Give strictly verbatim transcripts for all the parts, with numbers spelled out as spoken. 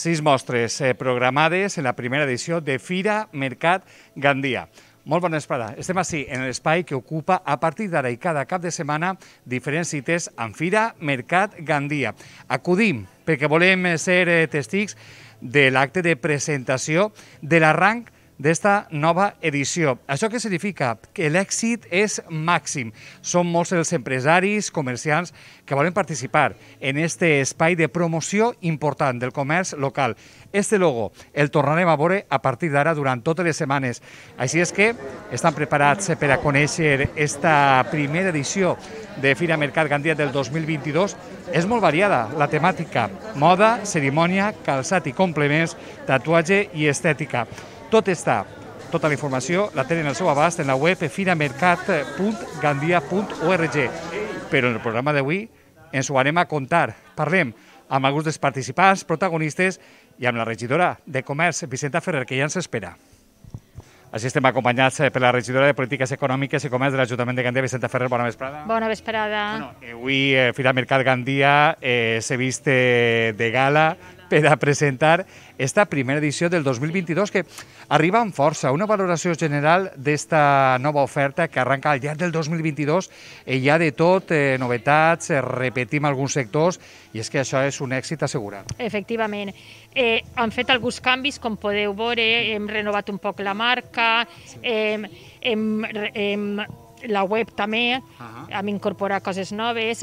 Sis mostres eh, programades en la primera edició de Fira Mercat Gandia. Molt bona vesprada. Estem així en l'espai que ocupa a partir d'ara i cada cap de setmana diferents cites amb Fira Mercat Gandia. Acudim perquè volem ser eh, testics de l'acte de presentació de l'arranc d'esta nova edició. Això què significa? Que l'èxit és màxim. Són molts els empresaris, comerciants que volen participar en este espai de promoció important del comerç local. Este logo el tornarem a veure a partir d'ara durant totes les setmanes. Així és que estan preparats per a conèixer esta primera edició de Fira Mercat Gandia del dos mil vint-i-dos. És molt variada la temàtica: moda, cerimònia, calçat i complements, tatuatge i estètica. Tot està, tota la informació la tenen al seu abast en la web firamercat punt gandia punt org. Però en el programa d'avui ens ho anem a contar. Parlem amb alguns dels participants, protagonistes, i amb la regidora de Comerç, Vicenta Ferrer, que ja ens espera. Així estem acompanyats per la regidora de Polítiques Econòmiques i Comerç de l'Ajuntament de Gandia, Vicenta Ferrer. Bona vesprada. Bona vesprada. Bueno, avui eh, Fira Mercat Gandia eh, se viste de gala per a presentar esta primera edició del dos mil vint-i-dos, que arriba amb força. Una valoració general d'esta nova oferta que arranca al llarg del dos mil vint-i-dos. Eh, hi ha de tot, eh, novetats, eh, repetim alguns sectors, i és que això és un èxit assegurat. Efectivament. Eh, han fet alguns canvis, com podeu veure, hem renovat un poc la marca, hem, hem, hem, la web també, uh-huh. hem incorporat coses noves,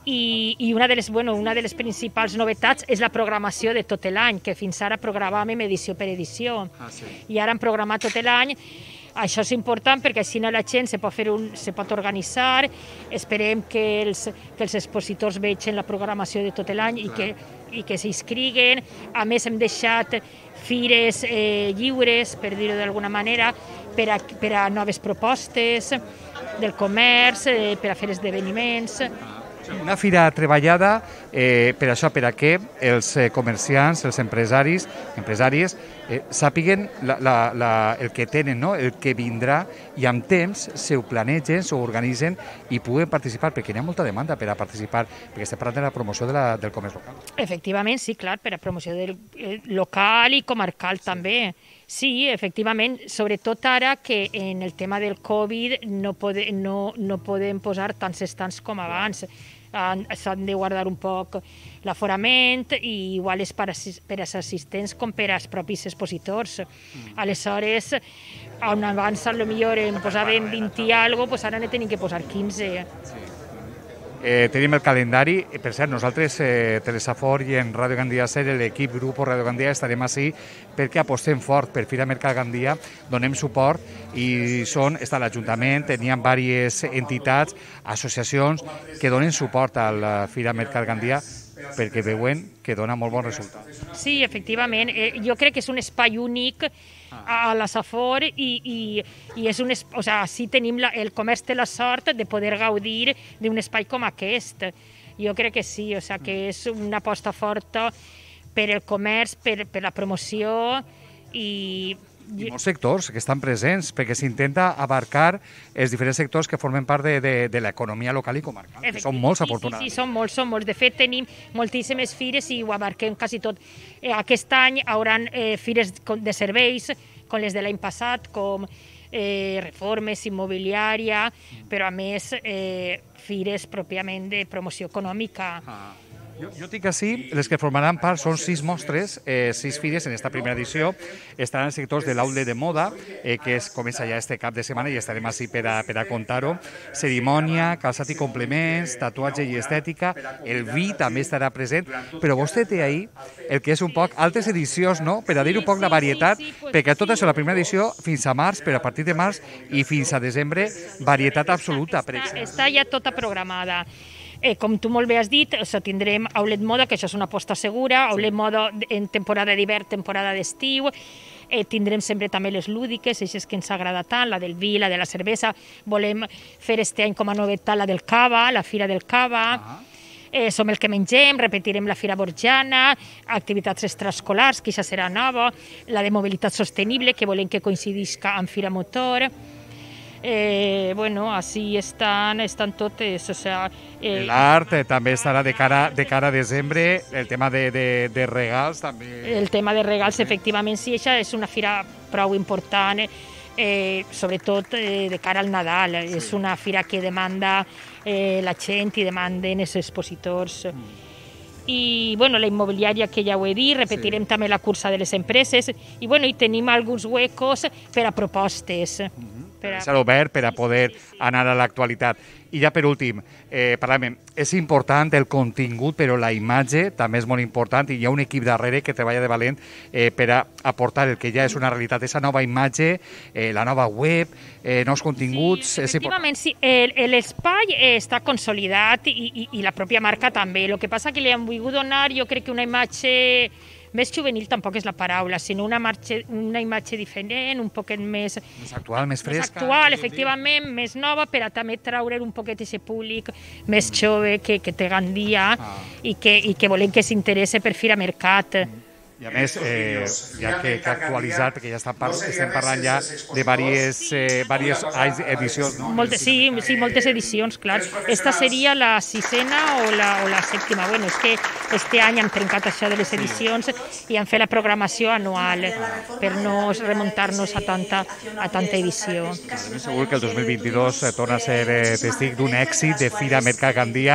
i, i una, de les, bueno, una de les principals novetats és la programació de tot l'any, que fins ara programàvem edició per edició, ah, sí. i ara hem programat tot l'any. Això és important perquè així la gent se pot, fer un, se pot organitzar, esperem que els, que els expositors vegin la programació de tot l'any i que, i que s'inscriguen. A més, hem deixat fires eh, lliures, per dir-ho d'alguna manera, per a, per a noves propostes del comerç, eh, per a fer esdeveniments. Una fira treballada eh, per això, per a que els eh, comerciants, els empresaris, empresàries, eh, sàpiguen la, la, la, el que tenen, no? El que vindrà, i amb temps se ho planegen, s'ho organitzen i puguen participar, perquè hi ha molta demanda per a participar, perquè estem parlant de la promoció de la, del comerç local. Efectivament, sí, clar, per a promoció del eh, local i comarcal sí. també. Sí, efectivament, sobretot ara que en el tema del Covid no, pode, no, no podem posar tants estants com abans. S'han de guardar un poc l'aforament, i igual és per, per als assistents com per als propis expositors. Mm. Aleshores, on abans potser en posàvem vint i alguna cosa, pues ara ne tenim que posar quinze. Sí. Eh, tenim el calendari. Per cert, nosaltres, eh, Telesafor i en Ràdio Gandia Ser, l'equip Grup Ràdio Gandia, estarem així perquè apostem fort per Fira Mercat Gandia, donem suport, i són, està l'Ajuntament, n'hi ha diverses entitats, associacions que donen suport a la Fira Mercat Gandia perquè veuen que dona molt bon resultat. Sí, efectivament. Eh, jo crec que és un espai únic a la Safor, i, i, i és un, o sea, sí tenim la, el comerç té la sort de poder gaudir d'un espai com aquest. Jo crec que sí, o sea, que és una aposta forta per el comerç, per, per la promoció, i I molts sectors que estan presents, perquè s'intenta abarcar els diferents sectors que formen part de, de, de l'economia local i comarcal, que són molts, afortunadament. Sí, sí, sí, són molts, són molts. De fet, tenim moltíssimes fires i ho abarquem quasi tot. Eh, aquest any hi haurà eh, fires de serveis, com les de l'any passat, com eh, reformes, immobiliària, però a més eh, fires pròpiament de promoció econòmica. Ah. Jo, jo dic així, les que formaran part són sis mostres, eh, sis fires en esta primera edició. Estaran els sectors de l'outlet de moda, eh, que es comença ja este cap de setmana i estarem així per a, per a contar-ho. Cerimònia, calçat i complements, tatuatge i estètica, el vi també estarà present, però vostè té ahí el que és un poc altres edicions, no?, per a dir un poc la varietat, perquè tot això, la primera edició, fins a març, però a partir de març i fins a desembre, varietat absoluta, per exemple. Està ja tota programada. Eh, com tu molt bé has dit, o sigui, tindrem Outlet Moda, que això és una aposta segura, Outlet Moda en temporada d'hivern, temporada d'estiu, eh, tindrem sempre també les lúdiques, això és que ens agrada tant, la del vi, la de la cervesa, volem fer este any com a novetat la del cava, la Fira del Cava, uh-huh. eh, som el que mengem, repetirem la Fira Borjana, activitats extraescolars, que això serà nova, la de mobilitat sostenible, que volem que coincidisca amb Fira Motor. Eh, bueno, així estan, estan totes. O sea, eh, l'art eh, també estarà de cara, de cara a desembre, el tema de, de, de regals també. El tema de regals, efectivament, sí, això és una fira prou important, eh, sobretot eh, de cara al Nadal. Sí. És una fira que demanda eh, la gent i demanden els expositors. Mm. I bueno, la immobiliària, que ja ho he dit, repetirem sí. també la cursa de les empreses, i, bueno, i tenim alguns huecos per a propostes. Mm-hmm. Per a... S'ha obert per a poder sí, sí, sí. anar a l'actualitat. I ja per últim, eh, parlem, és important el contingut, però la imatge també és molt important i hi ha un equip darrere que treballa de valent eh, per a aportar el que ja és una realitat, aquesta nova imatge, eh, la nova web, eh, nous continguts... Sí, efectivament, sí. L'espai està consolidat i, i, i la pròpia marca també. El que passa que li hem volgut donar, jo crec que una imatge... Més juvenil tampoc és la paraula, sinó una, marxa, una imatge diferent, un poquet més... Més actual, més fresca. Més actual, efectivament, més nova, per a també treure un poquet aquest públic més jove que, que té Gandia ah. i, que, i que volem que s'interesse per Fira Mercat. Mm. I a més, eh, ja que, que ha actualitzat, perquè ja està par estem parlant ja de diverses, eh, diverses edicions, no? Moltes, sí, sí, moltes edicions, clar. Esta seria la sisena o la, o la sèptima. Bueno, és que este any hem trencat això de les edicions i hem fet la programació anual per no remuntar-nos a tanta, a tanta edició. Ben segur que el dos mil vint-i-dos eh, torna a ser eh, testig d'un èxit de Fira Mercat Gandia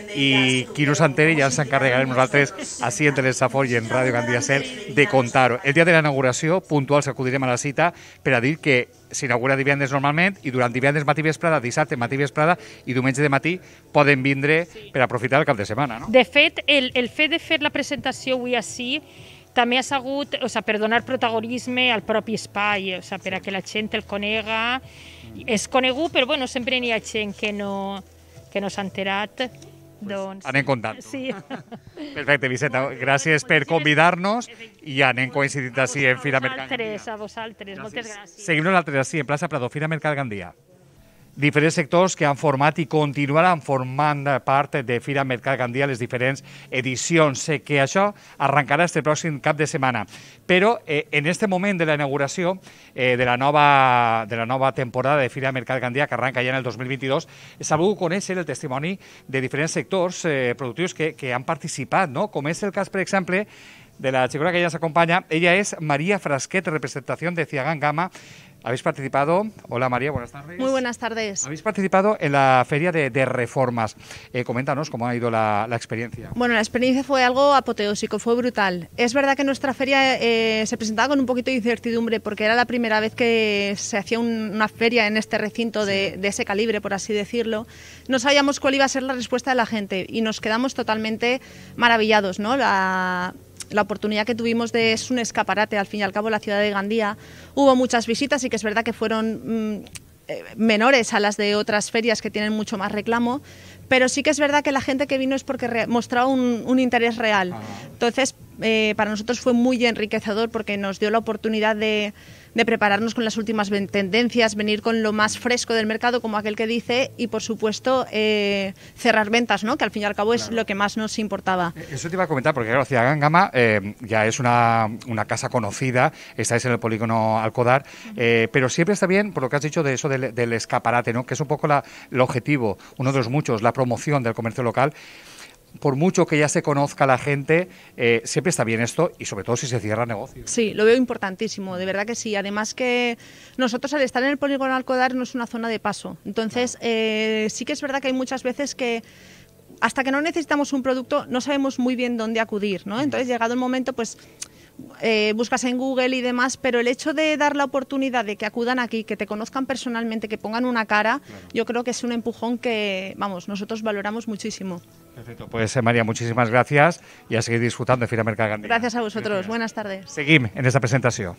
i qui no s'enteri ja ens encarregarem nosaltres així en Telesafor i en Ràdio Gandia Ser de contar-ho. El dia de la inauguració, puntuals, acudirem a la cita per a dir que s'inaugura divendres normalment i durant divendres matí vesprada, dissabte matí vesprada i diumenge de matí poden vindre sí. per aprofitar el cap de setmana, no? De fet, el, el fet de fer la presentació avui així també ha sigut, o sigui, per donar protagonisme al propi espai, o sigui, per a que la gent el conega. És conegut, però bueno, sempre n'hi ha gent que no, que no s'ha enterat. Doncs... Anem comptant. Sí. Perfecte, Vicenta, gràcies per convidar-nos i anem coincidint així en Fira Mercat Gandia. A vosaltres, moltes gràcies. Seguim nosaltres així en plaça Prado, Fira Mercat Gandia. Diferents sectors que han format i continuaran formant part de Fira Mercat Gandia, les diferents edicions. Sé que això arrencarà este pròxim cap de setmana. Però eh, en este moment de la inauguració eh, de, la nova, de la nova temporada de Fira Mercat Gandia, que arranca ja en el dos mil vint-i-dos, s'ha volgut conèixer el testimoni de diferents sectors eh, productius que, que han participat, no? Com és el cas, per exemple, de la xicona que ja ens acompanya. Ella és María Frasquet, representació de Ciagán Gama. Habéis participado, hola María, buenas tardes. Muy buenas tardes. Habéis participado en la feria de, de reformas. Eh, coméntanos cómo ha ido la, la experiencia. Bueno, la experiencia fue algo apoteósico, fue brutal. Es verdad que nuestra feria eh, se presentaba con un poquito de incertidumbre porque era la primera vez que se hacía un, una feria en este recinto de, de ese calibre, por así decirlo. No sabíamos cuál iba a ser la respuesta de la gente y nos quedamos totalmente maravillados, ¿no? La... La oportunidad que tuvimos de es un escaparate, al fin y al cabo, la ciudad de Gandía. Hubo muchas visitas y que es verdad que fueron mmm, eh, menores a las de otras ferias que tienen mucho más reclamo, pero sí que es verdad que la gente que vino es porque mostraba un, un interés real. Entonces, eh, para nosotros fue muy enriquecedor porque nos dio la oportunidad de, de prepararnos con las últimas tendencias, venir con lo más fresco del mercado, como aquel que dice, y por supuesto eh, cerrar ventas, ¿no? Que al fin y al cabo es claro. lo que más nos importaba. Eso te iba a comentar, porque claro, Ciagán Gama eh, ya es una, una casa conocida, estáis en el polígono Alcodar, eh, pero siempre está bien, por lo que has dicho de eso del, del escaparate, ¿no? Que es un poco la, el objetivo, uno de los muchos, la promoción del comercio local. Por mucho que ya se conozca la gente, eh, siempre está bien esto y sobre todo si se cierra negocio. Sí, lo veo importantísimo, de verdad que sí. Además que nosotros al estar en el polígono Alcodar no es una zona de paso. Entonces eh, sí que es verdad que hay muchas veces que hasta que no necesitamos un producto no sabemos muy bien dónde acudir, ¿no? Entonces llegado el momento pues... Eh, buscas en Google y demás, pero el hecho de dar la oportunidad de que acudan aquí, que te conozcan personalmente, que pongan una cara, claro. yo creo que es un empujón que, vamos, nosotros valoramos muchísimo. Perfecto, pues María, muchísimas gracias y a seguir disfrutando de Fira Mercat Gandia. Gràcies a vosaltres, gràcies. Buenas tardes. Seguim en esta presentació.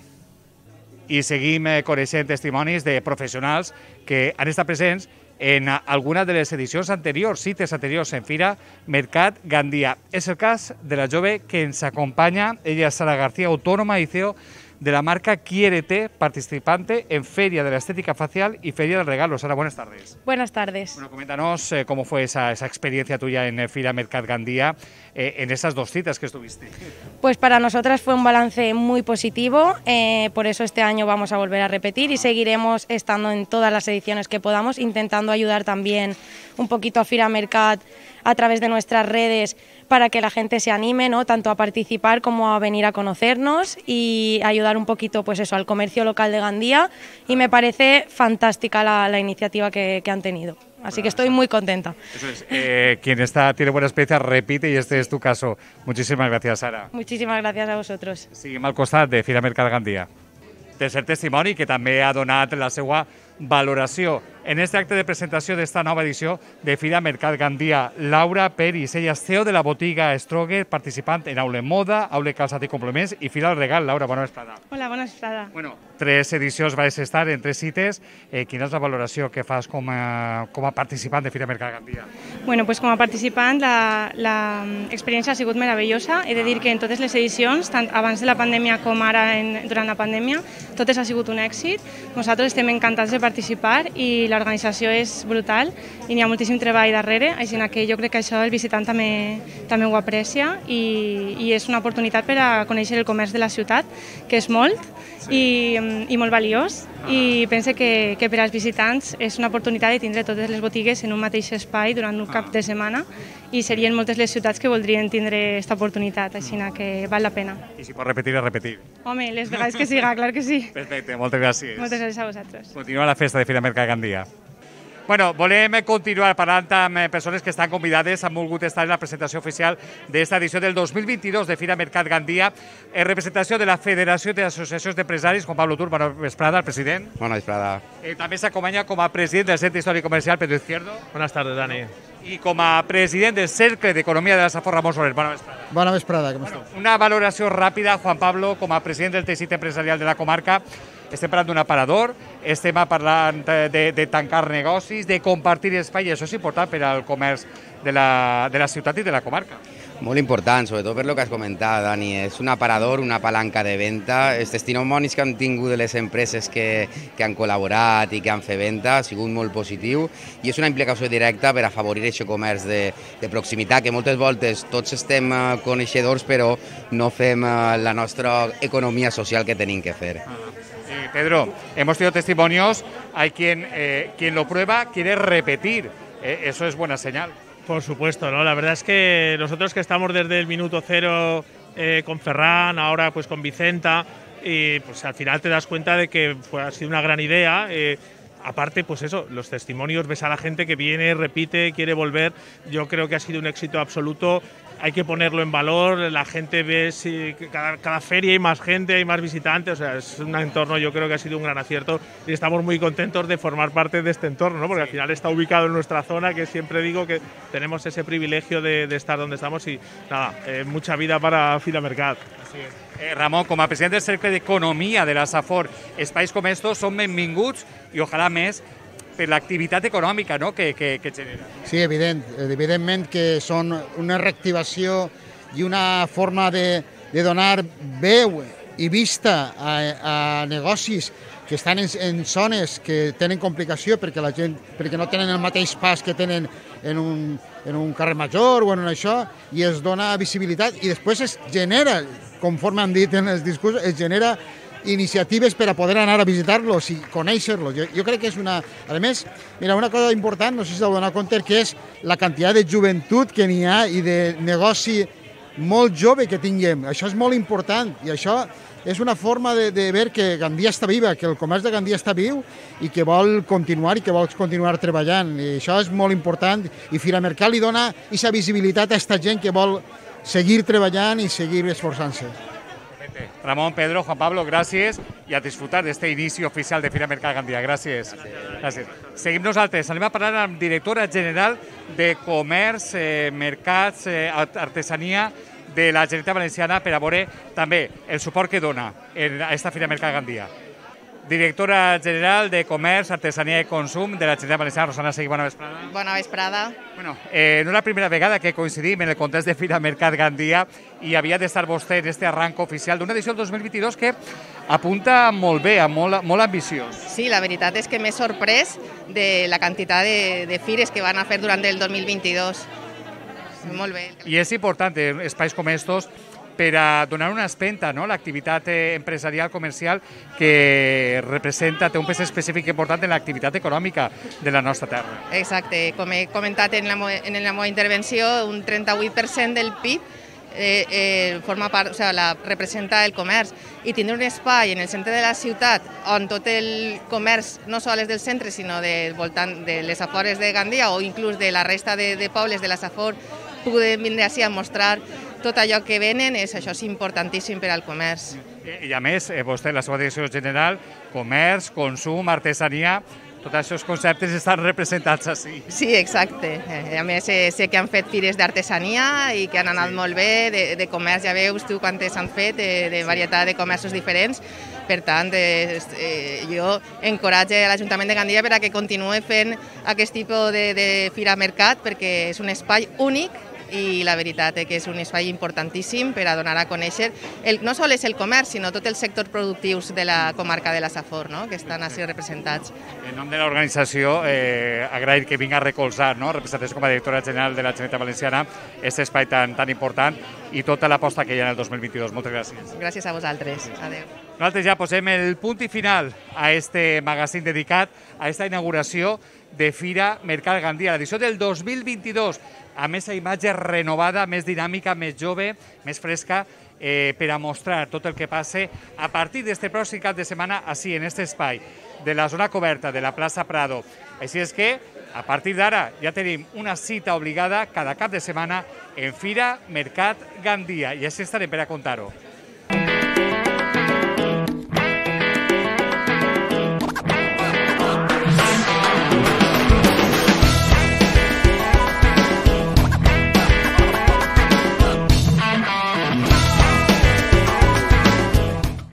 I seguim eh, coneixent testimonis de professionals que han estat presents en alguna de les edicions anteriors, cites anteriors en Fira Mercat Gandia. És el cas de la jove que ens acompanya, ella és Sara García, autònoma i C E O de la marca Quiérete, participante en Feria de la Estética Facial y Feria del Regalo. Sara, buenas tardes. Buenas tardes. Bueno, coméntanos eh, cómo fue esa, esa experiencia tuya en Fira Mercat Gandia, eh, en esas dos citas que estuviste. Pues para nosotras fue un balance muy positivo, eh, por eso este año vamos a volver a repetir y seguiremos estando en todas las ediciones que podamos, intentando ayudar también un poquito a Fira Mercat a través de nuestras redes para que la gente se anime, ¿no?, tanto a participar como a venir a conocernos y ayudar un poquito, pues eso, al comercio local de Gandía, y me parece fantástica la, la iniciativa que, que han tenido. Así que estoy muy contenta. Eso es. Eh, quien está, tiene buena experiencia repite y este es tu caso. Muchísimas gracias, Sara. Muchísimas gracias a vosotros. Seguim al costat de Fira Mercat Gandia. Tercer testimoni que també ha donat la seva valoració en este acte de presentació d'esta nova edició de Fira Mercat Gandia. Laura Peris, ella és C E O de la botiga Stroger, participant en Aule Moda, Aule Calçat i Complements i Fira del Regal. Laura, bona vesprada. Hola, bona vesprada. Bueno, tres edicions vas estar en tres cites. Eh, quina és la valoració que fas com a, com a participant de Fira Mercat Gandia? Bueno, pues com a participant l'experiència ha sigut meravellosa. He de dir que en totes les edicions, tant abans de la pandèmia com ara en, durant la pandèmia, totes ha sigut un èxit. Nosaltres estem encantats de participar i l'organització és brutal i n'hi ha moltíssim treball darrere, així que jo crec que això el visitant també, també ho aprecia i, i és una oportunitat per a conèixer el comerç de la ciutat, que és molt i, i molt valiós, i pense que, que per als visitants és una oportunitat de tindre totes les botigues en un mateix espai durant un cap de setmana i serien moltes les ciutats que voldrien tindre aquesta oportunitat, així que val la pena. I si pots repetir, és repetir. Home, les vegades que siga, clar que sí. Perfecte, moltes gràcies. Moltes gràcies a vosaltres. Continua la festa de Fira Mercat Gandia. Bueno, volem continuar parlant amb persones que estan convidades, han volgut estar en la presentació oficial d'esta edició del dos mil vint-i-dos de Fira Mercat Gandia, en representació de la Federació d'Associacions d'Empresaris, Juan Pablo Tur, bona vesprada, el president. Bona vesprada. Eh, també s'acompanya com a president del Centre Històric Comercial Pedro Izquierdo. Buenas tardes, Dani. I com a president del Cercle d'Economia de la Safor, Ramon Soler. Bona vesprada. Bona vesprada, com esteu? Una valoració ràpida, Juan Pablo, com a president del teixit empresarial de la comarca. Estem parlant d'un aparador, estem parlant de, de tancar negocis, de compartir espai, i això és important per al comerç de la, de la ciutat i de la comarca. Molt important, sobretot per lo que has comentat, Dani. És un aparador, una palanca de venda. Els testimonis que han tingut de les empreses que, que han col·laborat i que han fet venda ha sigut molt positiu i és una implicació directa per afavorir aquest comerç de, de proximitat, que moltes voltes tots estem coneixedors però no fem la nostra economia social que tenim que fer. Eh, Pedro, hemos tenido testimonios, hay quien, eh, quien lo prueba, quiere repetir. Eh, eso es buena señal. Por supuesto, ¿no? La verdad es que nosotros que estamos desde el minuto cero eh, con Ferran, ahora pues con Vicenta, y pues al final te das cuenta de que pues, ha sido una gran idea. Eh, Aparte, pues eso, los testimonios, ves a la gente que viene, repite, quiere volver. Yo creo que ha sido un éxito absoluto. Hay que ponerlo en valor. La gente ve si cada, cada feria hay más gente, hay más visitantes. O sea, es un entorno, yo creo que ha sido un gran acierto y estamos muy contentos de formar parte de este entorno, ¿no? Porque al final está ubicado en nuestra zona, que siempre digo que tenemos ese privilegio de, de estar donde estamos y nada, eh, mucha vida para Fira Mercat. Así es. Eh, Ramon, com a president del Cercle d'Economia de la Safor, espais com estos són benvinguts i ojalà més per l'activitat econòmica, no?, que, que, que genera. Sí, evident. Evidentment que són una reactivació i una forma de, de donar veu i vista a, a negocis que estan en, en zones que tenen complicació perquè la gent perquè no tenen el mateix pas que tenen en un, en un carrer major o en això, i es dona visibilitat i després es genera, conforme han dit en els discursos, es genera iniciatives per a poder anar a visitar-los i conèixer-los. Jo, jo crec que és una... A més, mira, una cosa important, no sé si t'heu donat compte, que és la quantitat de joventut que n'hi ha i de negoci molt jove que tinguem. Això és molt important i això és una forma de, de veure que Gandia està viva, que el comerç de Gandia està viu i que vol continuar i que vol continuar treballant. I això és molt important i Fira Mercat li dona aquesta visibilitat a aquesta gent que vol seguir treballant i seguir esforçant-se. Ramon, Pedro, Juan Pablo, gràcies i a disfrutar d'este inici oficial de Fira Mercat Gandia. Gràcies. Gràcies. Seguim nosaltres. Anem a parlar amb directora general de Comerç, eh, Mercats, eh, Artesania de la Generalitat Valenciana per a veure també el suport que dona a esta Fira Mercat Gandia. Directora general de Comerç, Artesania i Consum de la Generalitat Valenciana, Rosana Seguí, bona vesprada. Bona vesprada. Bueno, eh, no és la primera vegada que coincidim en el context de Fira Mercat Gandia i havia d'estar vostè en este arranc oficial d'una edició del dos mil vint-i-dos que apunta molt bé, molt, molt ambiciós. Sí, la veritat és que m'he sorprès de la quantitat de, de fires que van a fer durant el dos mil vint-i-dos. Molt bé. I és important, en espais com estos, per a donar una espenta, no?, l'activitat empresarial comercial que representa, té un pes específic important en l'activitat econòmica de la nostra terra. Exacte, com he comentat en la, en la meva intervenció, un trenta-vuit per cent del P I B eh, eh, forma part, o sigui, la representa el comerç, i tindre un espai en el centre de la ciutat on tot el comerç, no sols del centre, sinó de, voltant de les afores de Gandia o inclús de la resta de, de pobles de la Safor, puguem vindre així a mostrar tot allò que venen, és, això és importantíssim per al comerç. I a més, eh, vostè, la seva direcció general, comerç, consum, artesania, tots aquests conceptes estan representats així. Sí, exacte. Eh, a més, eh, sé que han fet fires d'artesania i que han anat sí. molt bé, de, de comerç, ja veus tu quantes han fet, de, de varietat de comerços diferents. Per tant, eh, eh, jo encoratge l'Ajuntament de Gandia per a que continuï fent aquest tipus de, de fira mercat, perquè és un espai únic i la veritat és que és un espai importantíssim per a donar a conèixer el, no només el comerç, sinó tot el sector productius de la comarca de la Safor, no?, que estan així representats. En nom de l'organització, eh, agrair que vinga a recolzar, no?, representació com a directora general de la Generalitat Valenciana, aquest espai tan, tan important i tota l'aposta que hi ha en el dos mil vint-i-dos. Moltes gràcies. Gràcies a vosaltres. Adéu. Nosaltres ja posem el punt i final a este magazín dedicat a esta inauguració de Fira Mercat Gandia, l'edició del dos mil vint-i-dos, amb aquesta imatge renovada, més dinàmica, més jove, més fresca, eh, per a mostrar tot el que passe a partir d'este pròxim cap de setmana, així, en aquest espai de la zona coberta de la plaça Prado. Així és que, a partir d'ara, ja tenim una cita obligada cada cap de setmana en Fira Mercat Gandia, i així estarem per a contar-ho.